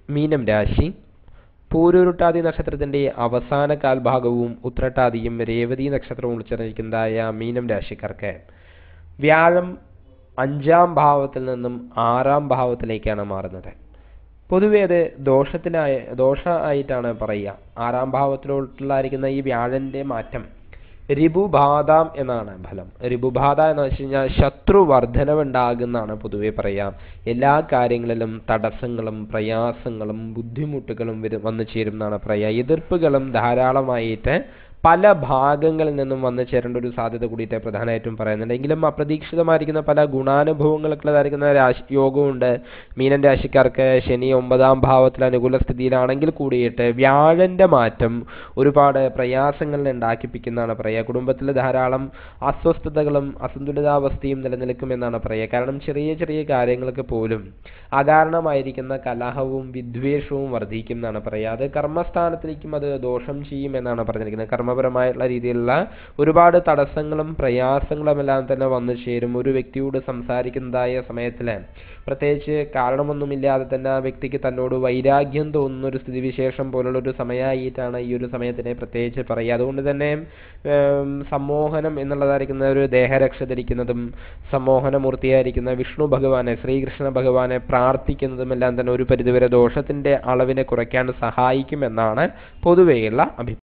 മീനം രാശി. പൂരുരുട്ടാതി നക്ഷത്രത്തിന്റെ അവസാന കാൽഭാഗവും ഉത്രട്ടാതിയും രേവതി നക്ഷത്രവും ഉൾച്ചേർന്നിരിക്കുന്നതായ മീനം രാശിക്കാർക്ക് വ്യാഴം 5-ാം ഭാവത്തിൽ നിന്നും 6-ാം ഭാവത്തിലേക്കാണ് മാറുന്നത്. പൊതുവെ അത് ദോഷമായിട്ടാണ് പറയുക. 6-ാം ഭാവത്തിലോട്ടുള്ളായിരിക്കുന്ന ഈ വ്യാഴന്റെ മാറ്റം രിപുബാധ എന്നാണ് ഫലം. രിപുബാധ എന്ന് വെച്ച് കഴിഞ്ഞാൽ ശത്രുവർദ്ധനവുണ്ടാകുന്നതാണ് പൊതുവെ പറയാം. എല്ലാ കാര്യങ്ങളിലും തടസ്സങ്ങളും പ്രയാസങ്ങളും ബുദ്ധിമുട്ടുകളും വന്നു ചേരും എന്നാണ് പറയുക. എതിർപ്പുകളും ധാരാളമായിട്ട് പല ഭാഗങ്ങളിൽ നിന്നും വന്നു ചേരേണ്ട ഒരു സാധ്യത കൂടിയിട്ട് പ്രധാനമായിട്ടും പറയുന്നുണ്ട്. എങ്കിലും അപ്രതീക്ഷിതമായിരിക്കുന്ന പല ഗുണാനുഭവങ്ങൾക്കുള്ളതായിരിക്കുന്ന യോഗമുണ്ട്. മീനൻ രാശിക്കാർക്ക് ശനി 9-ാം ഭാവത്തിൽ അനുകൂല സ്ഥിതിയിലാണെങ്കിൽ കൂടിയിട്ട് വ്യാഴന്റെ മാറ്റം ഒരുപാട് പ്രയാസങ്ങൾ ഉണ്ടാക്കിപ്പിക്കുന്നതാണ് പറയുക. കുടുംബത്തിൽ ധാരാളം അസ്വസ്ഥതകളും അസന്തുലിതാവസ്ഥയും നിലനിൽക്കുമെന്നാണ് പറയുക. കാരണം ചെറിയ ചെറിയ കാര്യങ്ങൾക്ക് പോലും അകാരണമായിരിക്കുന്ന കലഹവും വിദ്വേഷവും വർദ്ധിക്കും എന്നാണ് പറയുക. അത് കർമ്മസ്ഥാനത്തിലേക്കും അത് ദോഷം ചെയ്യും എന്നാണ് പറഞ്ഞിരിക്കുന്നത്. കർമ്മപരമായിട്ടുള്ള രീതിയിലുള്ള ഒരുപാട് തടസ്സങ്ങളും പ്രയാസങ്ങളും എല്ലാം തന്നെ വന്നു ചേരും. ഒരു വ്യക്തിയോട് സംസാരിക്കുന്നതായ സമയത്തിൽ പ്രത്യേകിച്ച് കാരണമൊന്നുമില്ലാതെ തന്നെ ആ വ്യക്തിക്ക് തന്നോട് വൈരാഗ്യം തോന്നുന്ന ഒരു സ്ഥിതിവിശേഷം പോലുള്ള ഒരു സമയമായിട്ടാണ് ഈ ഒരു സമയത്തിനെ പ്രത്യേകിച്ച് പറയുക. അതുകൊണ്ട് തന്നെ സമ്മോഹനം എന്നുള്ളതായിരിക്കുന്ന ഒരു ദേഹരക്ഷ ധരിക്കുന്നതും സമ്മോഹനമൂർത്തിയായിരിക്കുന്ന വിഷ്ണു ഭഗവാനെ, ശ്രീകൃഷ്ണ ഭഗവാനെ പ്രാർത്ഥിക്കുന്നതും എല്ലാം തന്നെ ഒരു പരിധിവരെ ദോഷത്തിന്റെ അളവിനെ കുറയ്ക്കാൻ സഹായിക്കുമെന്നാണ് പൊതുവെയുള്ള അഭിപ്രായം.